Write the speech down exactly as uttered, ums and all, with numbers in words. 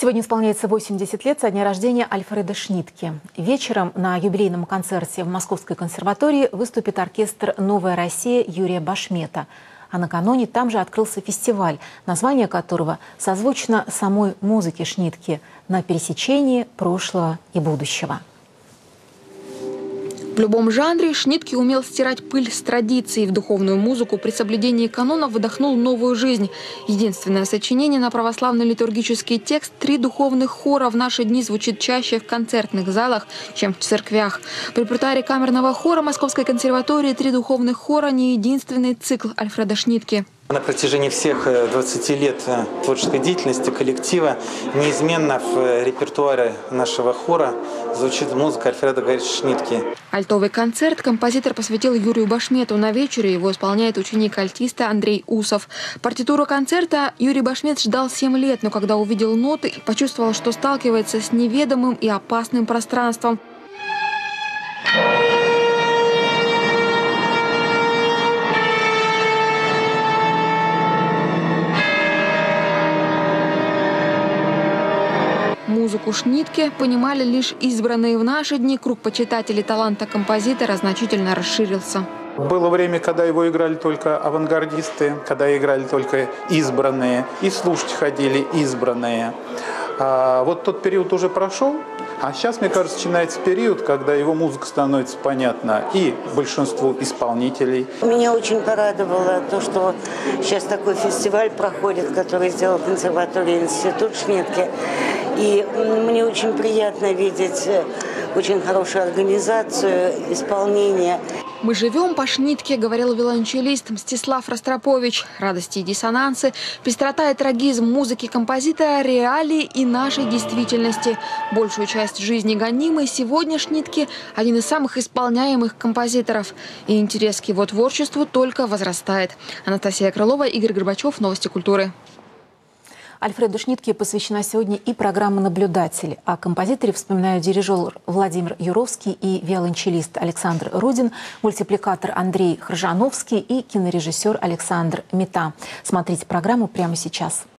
Сегодня исполняется восемьдесят лет со дня рождения Альфреда Шнитке. Вечером на юбилейном концерте в Московской консерватории выступит оркестр «Новая Россия» Юрия Башмета. А накануне там же открылся фестиваль, название которого созвучно самой музыке Шнитке «На пересечении прошлого и будущего». В любом жанре Шнитке умел стирать пыль с традицией. В духовную музыку при соблюдении канонов выдохнул новую жизнь. Единственное сочинение на православный литургический текст «Три духовных хора» в наши дни звучит чаще в концертных залах, чем в церквях. В репертуаре камерного хора Московской консерватории «Три духовных хора» не единственный цикл Альфреда Шнитке. На протяжении всех двадцати лет творческой деятельности коллектива неизменно в репертуаре нашего хора звучит музыка Альфреда Григорьевича Шнитке. Альтовый концерт композитор посвятил Юрию Башмету. На вечере его исполняет ученик альтиста Андрей Усов. Партитуру концерта Юрий Башмет ждал семь лет, но когда увидел ноты, почувствовал, что сталкивается с неведомым и опасным пространством. Музыку Шнитке понимали лишь избранные. В наши дни круг почитателей таланта композитора значительно расширился. Было время, когда его играли только авангардисты, когда играли только избранные, и слушать ходили избранные. А вот тот период уже прошел, а сейчас, мне кажется, начинается период, когда его музыка становится понятна и большинству исполнителей. Меня очень порадовало то, что сейчас такой фестиваль проходит, который сделал консерватория Институт Шнитке. И мне очень приятно видеть очень хорошую организацию, исполнение. «Мы живем по Шнитке», — говорил виолончелист Мстислав Ростропович. Радости и диссонансы, пестрота и трагизм музыки композитора, реалии и нашей действительности. Большую часть жизни гонимой сегодня Шнитке – один из самых исполняемых композиторов. И интерес к его творчеству только возрастает. Анастасия Крылова, Игорь Горбачев, Новости культуры. Альфреду Шнитке посвящена сегодня и программа «Наблюдатель». О композиторе вспоминают дирижер Владимир Юровский и виолончелист Александр Рудин, мультипликатор Андрей Хржановский и кинорежиссер Александр Мета. Смотрите программу прямо сейчас.